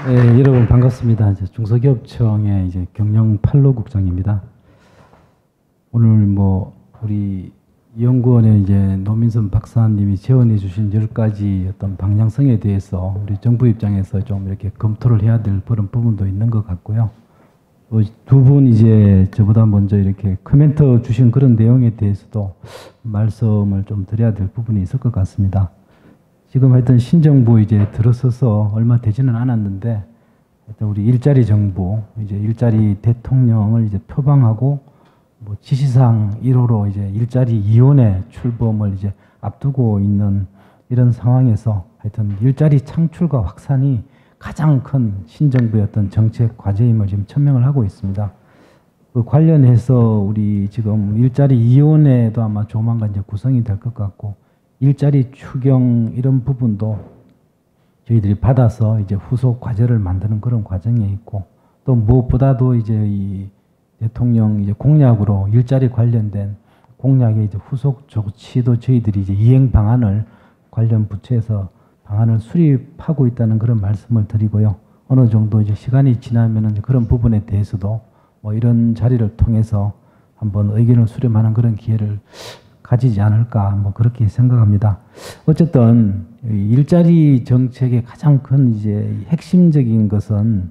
네, 여러분 반갑습니다. 이제 중소기업청의 이제 경영 8로 국장입니다. 오늘 우리 연구원의 이제 노민선 박사님이 제언해 주신 10가지 어떤 방향성에 대해서 우리 정부 입장에서 좀 이렇게 검토를 해야 될 그런 부분도 있는 것 같고요. 두 분 이제 저보다 먼저 이렇게 코멘트 주신 그런 내용에 대해서도 말씀을 좀 드려야 될 부분이 있을 것 같습니다. 지금 하여튼 신정부 이제 들어서서 얼마 되지는 않았는데, 하여튼 우리 일자리 정부, 이제 일자리 대통령을 이제 표방하고, 지시사항 1호로 이제 일자리 이혼의 출범을 이제 앞두고 있는 이런 상황에서 하여튼 일자리 창출과 확산이 가장 큰 신정부의 어떤 정책 과제임을 지금 천명을 하고 있습니다. 그 관련해서 우리 지금 일자리 이혼에도 아마 조만간 이제 구성이 될 것 같고, 일자리 추경 이런 부분도 저희들이 받아서 이제 후속 과제를 만드는 그런 과정에 있고, 또 무엇보다도 이제 이 대통령 이제 공약으로 일자리 관련된 공약의 이제 후속 조치도 저희들이 이제 이행 방안을 관련 부처에서 방안을 수립하고 있다는 그런 말씀을 드리고요. 어느 정도 이제 시간이 지나면은 그런 부분에 대해서도 이런 자리를 통해서 한번 의견을 수렴하는 그런 기회를 가지지 않을까 그렇게 생각합니다. 어쨌든 일자리 정책의 가장 큰 이제 핵심적인 것은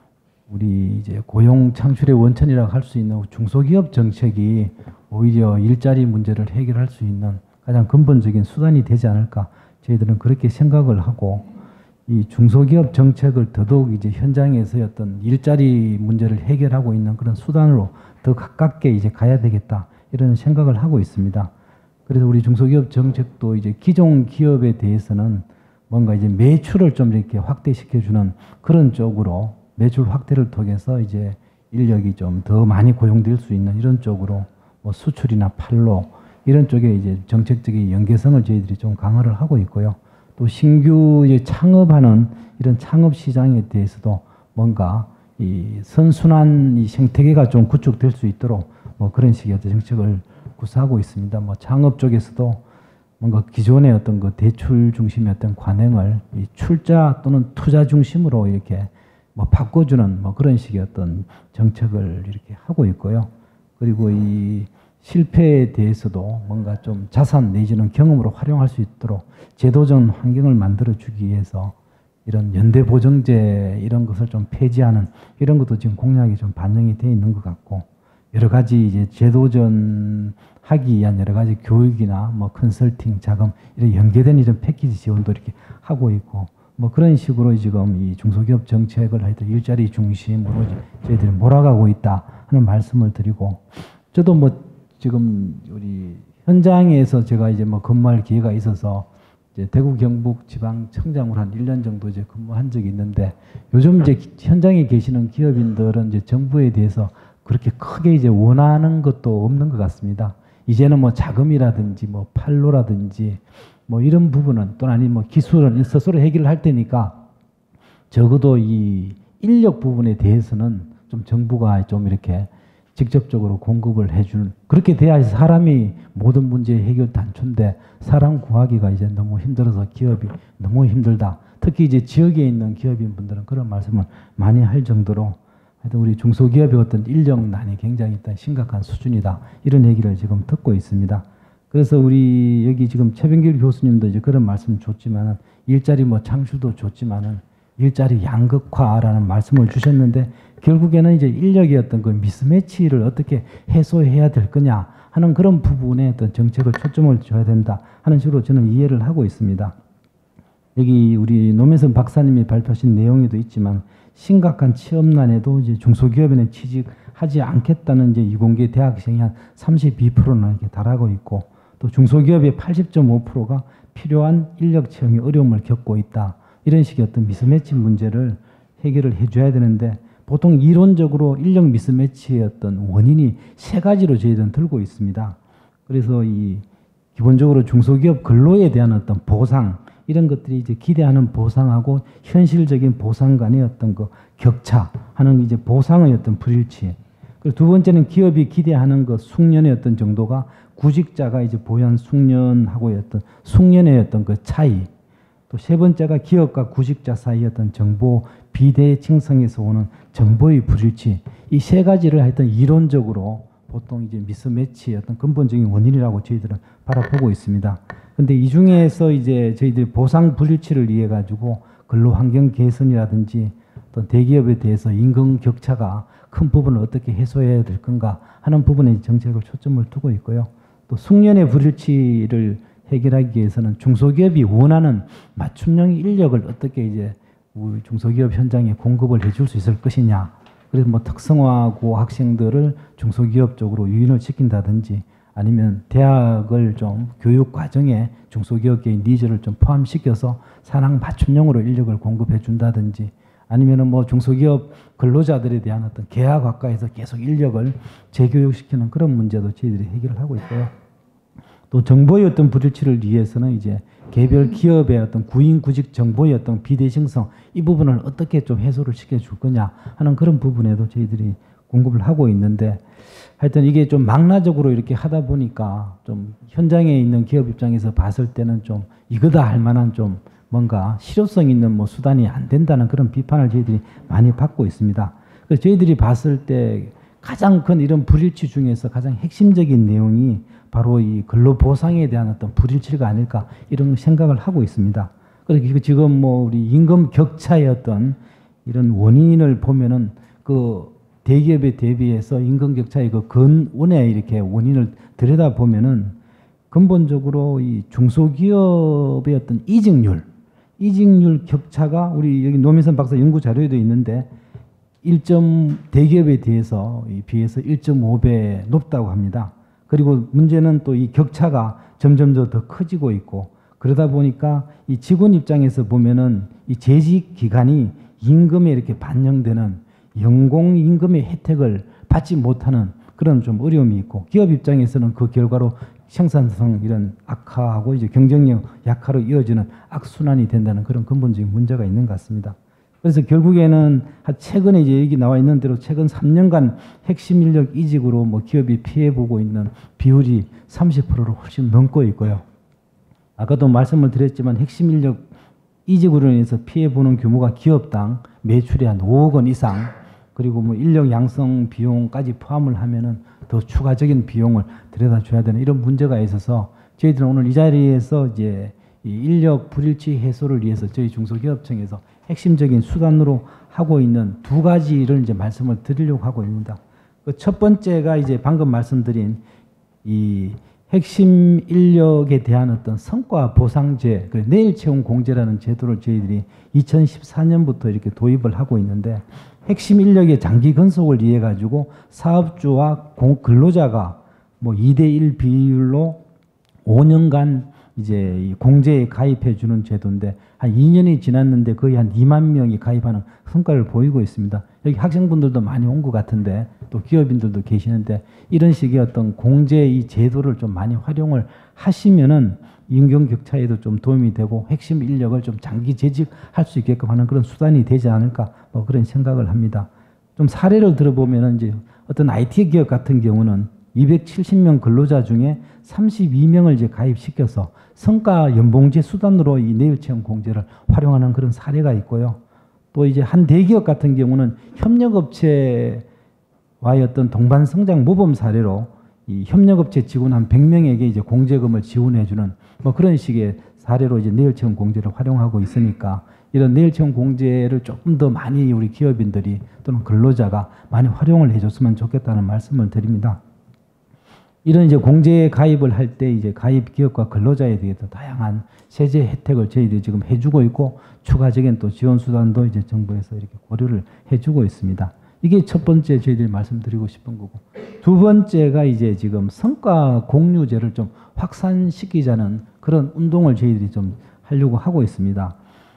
우리 이제 고용 창출의 원천이라고 할 수 있는 중소기업 정책이 오히려 일자리 문제를 해결할 수 있는 가장 근본적인 수단이 되지 않을까 저희들은 그렇게 생각을 하고, 이 중소기업 정책을 더더욱 이제 현장에서의 어떤 일자리 문제를 해결하고 있는 그런 수단으로 더 가깝게 이제 가야 되겠다 이런 생각을 하고 있습니다. 그래서 우리 중소기업 정책도 이제 기존 기업에 대해서는 뭔가 이제 매출을 좀 이렇게 확대시켜주는 그런 쪽으로 매출 확대를 통해서 이제 인력이 좀 더 많이 고용될 수 있는 이런 쪽으로 수출이나 판로 이런 쪽에 이제 정책적인 연계성을 저희들이 좀 강화를 하고 있고요. 또 신규 이제 창업하는 이런 창업 시장에 대해서도 뭔가 이 선순환 이 생태계가 좀 구축될 수 있도록 그런 식의 어떤 정책을 구사하고 있습니다. 창업 쪽에서도 뭔가 기존의 어떤 그 대출 중심의 어떤 관행을 이 출자 또는 투자 중심으로 이렇게 바꿔주는 그런 식의 어떤 정책을 이렇게 하고 있고요. 그리고 이 실패에 대해서도 뭔가 좀 자산 내지는 경험으로 활용할 수 있도록 제도적 환경을 만들어 주기 위해서 이런 연대 보증제 이런 것을 좀 폐지하는 이런 것도 지금 공약이 좀 반영이 되어 있는 것 같고, 여러 가지 이제 제도전 하기 위한 여러 가지 교육이나 컨설팅 자금 이런 연계된 이런 패키지 지원도 이렇게 하고 있고, 그런 식으로 지금 이 중소기업 정책을 하여튼 일자리 중심으로 저희들이 몰아가고 있다 하는 말씀을 드리고, 저도 지금 우리 현장에서 제가 이제 근무할 기회가 있어서 이제 대구 경북 지방청장으로 한 1년 정도 이제 근무한 적이 있는데, 요즘 이제 현장에 계시는 기업인들은 이제 정부에 대해서 그렇게 크게 이제 원하는 것도 없는 것 같습니다. 이제는 자금이라든지 판로라든지 이런 부분은 또는 아니면 기술은 스스로 해결을 할 테니까 적어도 이 인력 부분에 대해서는 좀 정부가 좀 이렇게 직접적으로 공급을 해주는, 그렇게 돼야 사람이 모든 문제의 해결 단초인데 사람 구하기가 이제 너무 힘들어서 기업이 너무 힘들다. 특히 이제 지역에 있는 기업인 분들은 그런 말씀을 많이 할 정도로 하여튼 우리 중소기업의 어떤 인력난이 굉장히 일단 심각한 수준이다. 이런 얘기를 지금 듣고 있습니다. 그래서 우리 여기 지금 최병길 교수님도 이제 그런 말씀 줬지만은 일자리 창출도 줬지만은 일자리 양극화라는 말씀을 주셨는데, 결국에는 이제 인력의 어떤 그 미스매치를 어떻게 해소해야 될 거냐 하는 그런 부분에 어떤 정책을 초점을 줘야 된다 하는 식으로 저는 이해를 하고 있습니다. 여기 우리 노민선 박사님이 발표하신 내용에도 있지만 심각한 취업난에도 이제 중소기업에는 취직하지 않겠다는 이제 이공계 대학생이 한 32%나 이렇게 달하고 있고, 또 중소기업의 80.5%가 필요한 인력 채용에 어려움을 겪고 있다. 이런 식의 어떤 미스매치 문제를 해결을 해줘야 되는데, 보통 이론적으로 인력 미스매치의 어떤 원인이 세 가지로 저희들은 들고 있습니다. 그래서 이 기본적으로 중소기업 근로에 대한 어떤 보상, 이런 것들이 이제 기대하는 보상하고 현실적인 보상 간의 어떤 그 격차하는 이제 보상의 어떤 불일치. 그리고 두 번째는 기업이 기대하는 그 숙련의 어떤 정도가 구직자가 이제 보유한 숙련하고의 어떤 숙련의 어떤 그 차이. 또 세 번째가 기업과 구직자 사이의 어떤 정보 비대칭성에서 오는 정보의 불일치. 이 세 가지를 하여튼 이론적으로 보통 이제 미스매치의 어떤 근본적인 원인이라고 저희들은 바라보고 있습니다. 근데 이 중에서 이제 저희들이 보상 불일치를 위해 가지고 근로 환경 개선이라든지 어떤 대기업에 대해서 임금 격차가 큰 부분을 어떻게 해소해야 될 건가 하는 부분에 정책을 초점을 두고 있고요. 또 숙련의 불일치를 해결하기 위해서는 중소기업이 원하는 맞춤형 인력을 어떻게 이제 우리 중소기업 현장에 공급을 해줄 수 있을 것이냐. 그래서 뭐 특성화고 학생들을 중소기업 쪽으로 유인을 시킨다든지 아니면 대학을 좀 교육 과정에 중소기업계의 니즈를 좀 포함시켜서 산학 맞춤형으로 인력을 공급해 준다든지 아니면은 뭐 중소기업 근로자들에 대한 어떤 계약학과에서 계속 인력을 재교육시키는 그런 문제도 저희들이 해결을 하고 있고요. 또 정보의 어떤 불일치를 위해서는 이제 개별 기업의 어떤 구인 구직 정보의 어떤 비대칭성 이 부분을 어떻게 좀 해소를 시켜줄 거냐 하는 그런 부분에도 저희들이 공급을 하고 있는데 하여튼 이게 좀 망라적으로 이렇게 하다 보니까 좀 현장에 있는 기업 입장에서 봤을 때는 좀 이거다 할 만한 좀 뭔가 실효성 있는 뭐 수단이 안 된다는 그런 비판을 저희들이 많이 받고 있습니다. 그래서 저희들이 봤을 때 가장 큰 이런 불일치 중에서 가장 핵심적인 내용이 바로 이 근로보상에 대한 어떤 불일치가 아닐까 이런 생각을 하고 있습니다. 그래서 지금 뭐 우리 임금 격차의 어떤 이런 원인을 보면은 그 대기업에 대비해서 임금 격차의 그 근원의 이렇게 원인을 들여다 보면은 근본적으로 이 중소기업의 어떤 이직률 격차가 우리 여기 노민선 박사 연구 자료에도 있는데 대기업에 비해서 1.5배 높다고 합니다. 그리고 문제는 또 이 격차가 점점 더 커지고 있고 그러다 보니까 이 직원 입장에서 보면은 이 재직 기간이 임금에 이렇게 반영되는 연공 임금의 혜택을 받지 못하는 그런 좀 어려움이 있고 기업 입장에서는 그 결과로 생산성 이런 악화하고 이제 경쟁력 약화로 이어지는 악순환이 된다는 그런 근본적인 문제가 있는 것 같습니다. 그래서 결국에는 최근에 이제 여기 나와 있는 대로 최근 3년간 핵심 인력 이직으로 뭐 기업이 피해보고 있는 비율이 30%를 훨씬 넘고 있고요. 아까도 말씀을 드렸지만 핵심 인력 이직으로 인해서 피해보는 규모가 기업당 매출의 한 5억 원 이상 그리고 뭐 인력 양성 비용까지 포함을 하면은 더 추가적인 비용을 들여다줘야 되는 이런 문제가 있어서 저희들은 오늘 이 자리에서 이제 이 인력 불일치 해소를 위해서 저희 중소기업청에서 핵심적인 수단으로 하고 있는 두 가지를 이제 말씀을 드리려고 하고 있습니다. 그 첫 번째가 이제 방금 말씀드린 이 핵심 인력에 대한 어떤 성과 보상제, 내일 채용 공제라는 제도를 저희들이 2014년부터 이렇게 도입을 하고 있는데 핵심 인력의 장기 근속을 위해 가지고 사업주와 근로자가 뭐 2대1 비율로 5년간 이제 이 공제에 가입해 주는 제도인데 한 2년이 지났는데 거의 한 2만 명이 가입하는 성과를 보이고 있습니다. 여기 학생분들도 많이 온 것 같은데 또 기업인들도 계시는데 이런 식의 어떤 공제 이 제도를 좀 많이 활용을 하시면은 임금 격차에도 좀 도움이 되고 핵심 인력을 좀 장기 재직할 수 있게끔 하는 그런 수단이 되지 않을까 뭐 그런 생각을 합니다. 좀 사례를 들어보면은 이제 어떤 IT 기업 같은 경우는 270명 근로자 중에 32명을 이제 가입시켜서 성과 연봉제 수단으로 이 내일 채용 공제를 활용하는 그런 사례가 있고요. 또 이제 한 대기업 같은 경우는 협력업체와의 어떤 동반 성장 모범 사례로 이 협력업체 직원 한 100명에게 이제 공제금을 지원해주는 뭐 그런 식의 사례로 이제 내일 채용 공제를 활용하고 있으니까 이런 내일 채용 공제를 조금 더 많이 우리 기업인들이 또는 근로자가 많이 활용을 해줬으면 좋겠다는 말씀을 드립니다. 이런 이제 공제에 가입을 할 때 이제 가입 기업과 근로자에 대해서 다양한 세제 혜택을 저희들이 지금 해주고 있고 추가적인 또 지원 수단도 이제 정부에서 이렇게 고려를 해주고 있습니다. 이게 첫 번째 저희들이 말씀드리고 싶은 거고 두 번째가 이제 지금 성과 공유제를 좀 확산시키자는 그런 운동을 저희들이 좀 하려고 하고 있습니다.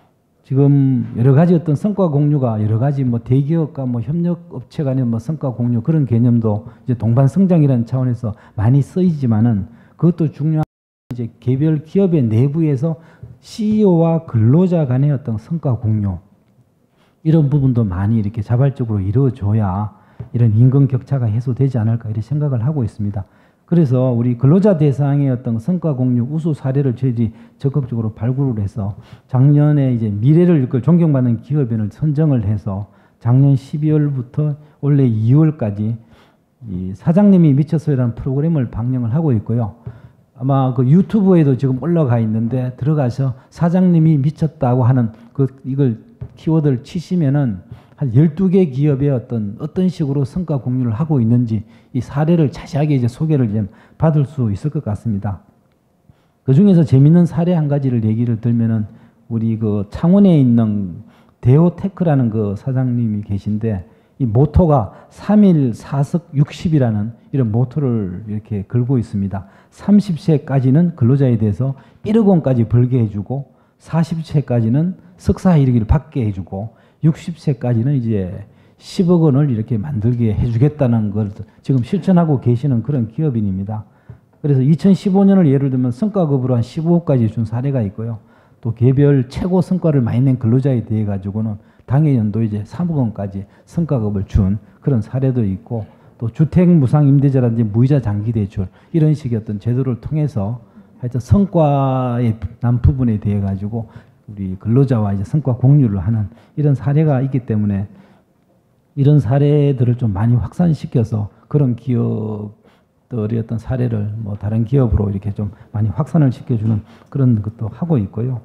지금 여러 가지 어떤 성과 공유가 여러 가지 뭐 대기업과 뭐 협력업체 간의 뭐 성과 공유 그런 개념도 이제 동반 성장이라는 차원에서 많이 쓰이지만은 그것도 중요한 이제 개별 기업의 내부에서 CEO와 근로자 간의 어떤 성과 공유 이런 부분도 많이 이렇게 자발적으로 이루어져야 이런 임금 격차가 해소되지 않을까 이런 생각을 하고 있습니다. 그래서 우리 근로자 대상의 어떤 성과 공유 우수 사례를 저희들이 적극적으로 발굴을 해서 작년에 이제 미래를 이끌 존경받는 기업인을 선정을 해서 작년 12월부터 올해 2월까지 이 사장님이 미쳤어요라는 프로그램을 방영을 하고 있고요. 아마 그 유튜브에도 지금 올라가 있는데 들어가서 사장님이 미쳤다고 하는 이걸 키워드를 치시면은 한 12개 기업의 어떤 식으로 성과 공유를 하고 있는지 이 사례를 자세하게 이제 소개를 좀 받을 수 있을 것 같습니다. 그 중에서 재밌는 사례 한 가지를 얘기를 들면은 우리 그 창원에 있는 대호테크라는 그 사장님이 계신데 이 모토가 3일 4석 60이라는 이런 모토를 이렇게 걸고 있습니다. 30세까지는 근로자에 대해서 1억 원까지 벌게 해주고 40세까지는 석사 이르기를 받게 해주고 60세까지는 이제 10억 원을 이렇게 만들게 해주겠다는 걸 지금 실천하고 계시는 그런 기업인입니다. 그래서 2015년을 예를 들면 성과급으로 한 15억까지 준 사례가 있고요. 또 개별 최고 성과를 많이 낸 근로자에 대해 가지고는 당해 연도 이제 3억 원까지 성과급을 준 그런 사례도 있고 또 주택 무상 임대차라든지 무이자 장기 대출 이런 식의 어떤 제도를 통해서 하여튼 성과의 난 부분에 대해 가지고 우리 근로자와 이제 성과 공유를 하는 이런 사례가 있기 때문에 이런 사례들을 좀 많이 확산시켜서 그런 기업들의 어떤 사례를 뭐 다른 기업으로 이렇게 좀 많이 확산을 시켜주는 그런 것도 하고 있고요.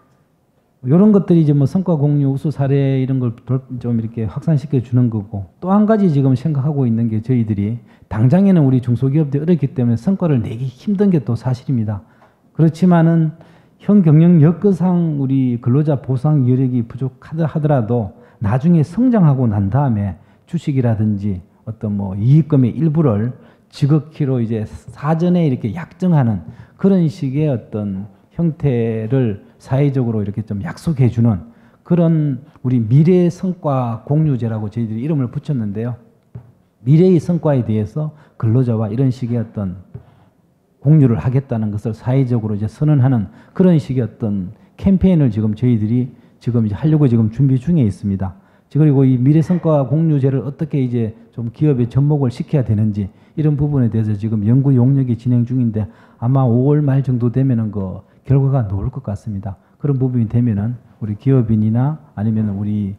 이런 것들이 이제 뭐 성과 공유, 우수 사례 이런 걸 좀 이렇게 확산시켜 주는 거고 또 한 가지 지금 생각하고 있는 게 저희들이 당장에는 우리 중소기업들이 어렵기 때문에 성과를 내기 힘든 게 또 사실입니다. 그렇지만은 현 경영 여건상 우리 근로자 보상 여력이 부족하더라도 나중에 성장하고 난 다음에 주식이라든지 어떤 뭐 이익금의 일부를 지극히로 이제 사전에 이렇게 약정하는 그런 식의 어떤 형태를 사회적으로 이렇게 좀 약속해 주는 그런 우리 미래 성과 공유제라고 저희들이 이름을 붙였는데요. 미래의 성과에 대해서 근로자와 이런 식의 어떤 공유를 하겠다는 것을 사회적으로 이제 선언하는 그런 식의 어떤 캠페인을 지금 저희들이 지금 이제 하려고 지금 준비 중에 있습니다. 그리고 이 미래 성과 공유제를 어떻게 이제 좀 기업에 접목을 시켜야 되는지 이런 부분에 대해서 지금 연구 용역이 진행 중인데 아마 5월 말 정도 되면은 그 결과가 나올 것 같습니다. 그런 부분이 되면은 우리 기업인이나 아니면 우리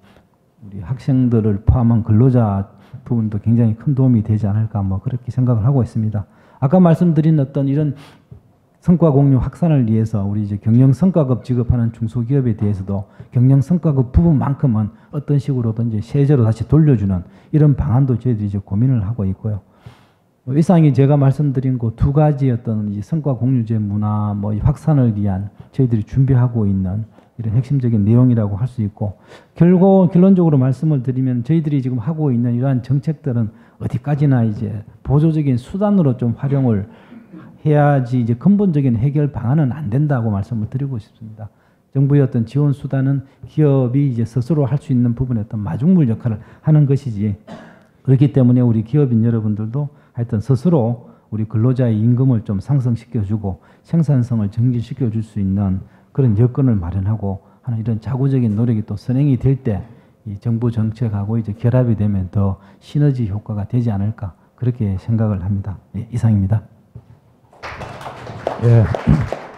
학생들을 포함한 근로자 부분도 굉장히 큰 도움이 되지 않을까 뭐 그렇게 생각을 하고 있습니다. 아까 말씀드린 어떤 이런 성과 공유 확산을 위해서 우리 이제 경영 성과급 지급하는 중소기업에 대해서도 경영 성과급 부분만큼은 어떤 식으로든 이제 세제로 다시 돌려주는 이런 방안도 저희들이 이제 고민을 하고 있고요. 이상이 제가 말씀드린 그 두 가지 어떤 이 성과 공유제 문화 뭐 확산을 위한 저희들이 준비하고 있는 이런 핵심적인 내용이라고 할 수 있고 결론적으로 말씀을 드리면 저희들이 지금 하고 있는 이러한 정책들은 어디까지나 이제 보조적인 수단으로 좀 활용을 해야지 이제 근본적인 해결 방안은 안 된다고 말씀을 드리고 싶습니다. 정부의 어떤 지원 수단은 기업이 이제 스스로 할 수 있는 부분에 어떤 마중물 역할을 하는 것이지 그렇기 때문에 우리 기업인 여러분들도 하여튼 스스로 우리 근로자의 임금을 좀 상승시켜주고 생산성을 증진시켜 줄 수 있는 그런 여건을 마련하고 하는 이런 자구적인 노력이 또 선행이 될 때 이 정부 정책하고 이제 결합이 되면 더 시너지 효과가 되지 않을까 그렇게 생각을 합니다. 예, 이상입니다. 예.